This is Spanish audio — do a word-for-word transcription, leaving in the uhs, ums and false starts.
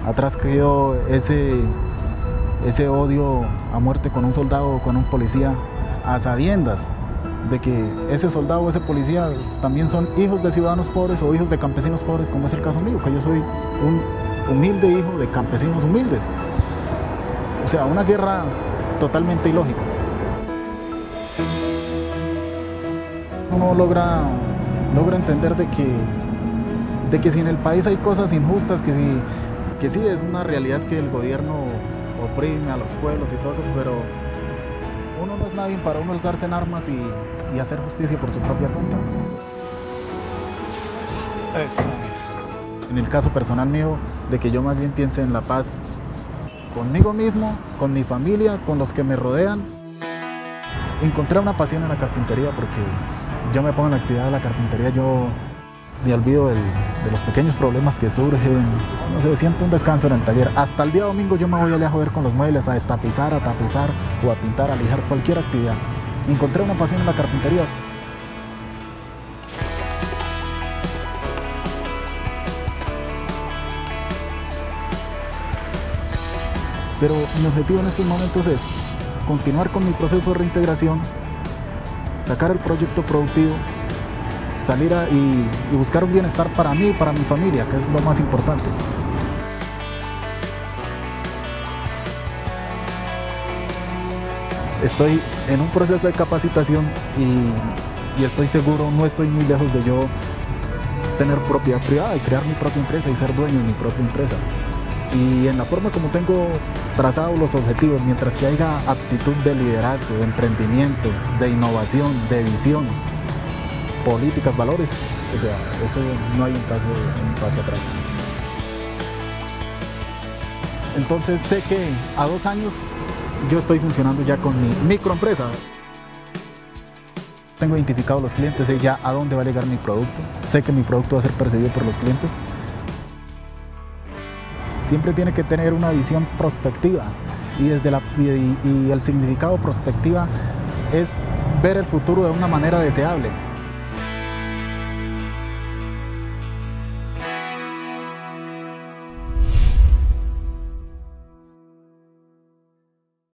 atrás quedó ese, ese odio a muerte con un soldado o con un policía, a sabiendas de que ese soldado o ese policía también son hijos de ciudadanos pobres o hijos de campesinos pobres, como es el caso mío, que yo soy un humilde hijo de campesinos humildes. O sea, una guerra totalmente ilógica. Uno logra, logra entender de que, de que si en el país hay cosas injustas, que, si, que sí es una realidad que el gobierno oprime a los pueblos y todo eso, pero uno no es nadie para uno alzarse en armas y, y hacer justicia por su propia cuenta. Eso. En el caso personal mío, de que yo más bien piense en la paz conmigo mismo, con mi familia, con los que me rodean. Encontré una pasión en la carpintería porque yo me pongo en la actividad de la carpintería, yo me olvido del, de los pequeños problemas que surgen, no sé, siento un descanso en el taller. Hasta el día domingo yo me voy allá a joder con los muebles, a destapizar, a tapizar o a pintar, a lijar, cualquier actividad. Encontré una pasión en la carpintería. Pero mi objetivo en estos momentos es continuar con mi proceso de reintegración, sacar el proyecto productivo, salir a, y, y buscar un bienestar para mí y para mi familia, que es lo más importante. Estoy en un proceso de capacitación y, y estoy seguro, no estoy muy lejos de yo tener propiedad privada y crear mi propia empresa y ser dueño de mi propia empresa. Y en la forma como tengo trazados los objetivos, mientras que haya actitud de liderazgo, de emprendimiento, de innovación, de visión, políticas, valores, o sea, eso no hay un paso, un paso atrás. Entonces sé que a dos años yo estoy funcionando ya con mi microempresa. Tengo identificados los clientes, sé ya a dónde va a llegar mi producto, sé que mi producto va a ser percibido por los clientes. Siempre tiene que tener una visión prospectiva y, desde la, y, y el significado prospectiva es ver el futuro de una manera deseable.